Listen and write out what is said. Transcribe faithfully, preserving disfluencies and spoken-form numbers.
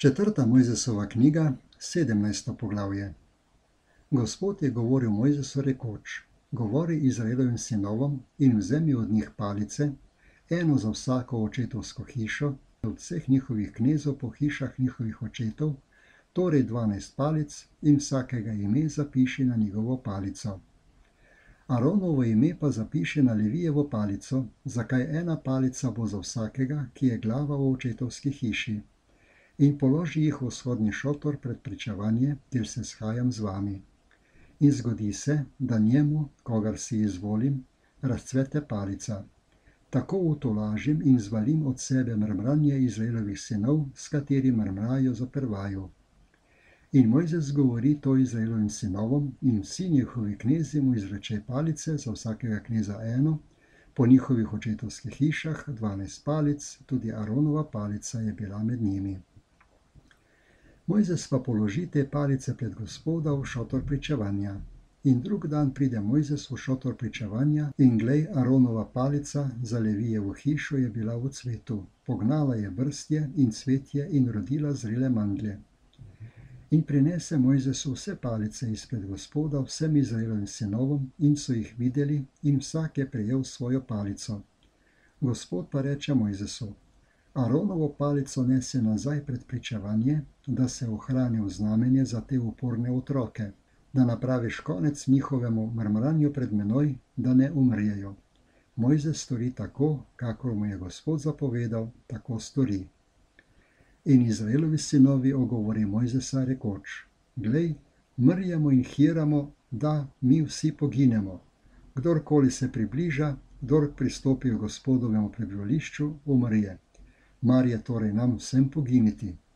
Četrta Mojzesova knjiga, sedemnajsto poglavje. Gospod je govoril Mojzesu rekoč: Govori Izraelovim sinovom in vzemi od njih palice, eno za vsako očetovsko hišo, od vseh njihovih knezov po hišah njihovih očetov, torej dvanajst palic, in vsakega ime zapiši na njegovo palico. Aronovo ime pa zapiši na Levijevo palico, zakaj ena palica bo za vsakega, ki je glava v očetovski hiši. In položi jih v vzhodni šotor pred pričevanje, kjer se shajam z vami. In zgodi se, da njemu, kogar si izvolim, razcvete palica. Tako utolažim in zvalim od sebe mrmranje Izraelovih sinov, s katerim mrmrajo zoper vaju. In Mojzes govori to Izraelovim sinovom, in vsi njihovi knezi mu izreče palice, za vsakega kneza eno, po njihovih očetovskih hišah dvanajst palic, tudi Aronova palica je bila med njimi. Mojzes pa položi te palice pred Gospoda v šotor pričevanja. In drug dan pride Mojzes v šotor pričevanja in glej, Aronova palica za Levijevo hišo je bila v cvetu. Pognala je brstje in cvetje in rodila zrele mandlje. In prinese Mojzes vse palice izpred Gospoda vsem Izraelovim sinovom in so jih videli in vsak je prejel svojo palico. Gospod pa reče Mojzesu: Aronovo palico nese nazaj pred pričevanje, da se ohrani v znamenje za te uporne otroke, da napraviš konec njihovemu mrmranju pred menoj, da ne umrijejo. Mojzes stori tako, kakor mu je Gospod zapovedal, tako stori. In Izraelovi sinovi ogovori Mojzesa rekoč: Glej, mrjemo in hiramo, da mi vsi poginemo. Kdorkoli se približa, kdor pristopi v Gospodovemu prebivališču, umrje. Mar je torej nam vsem poginiti?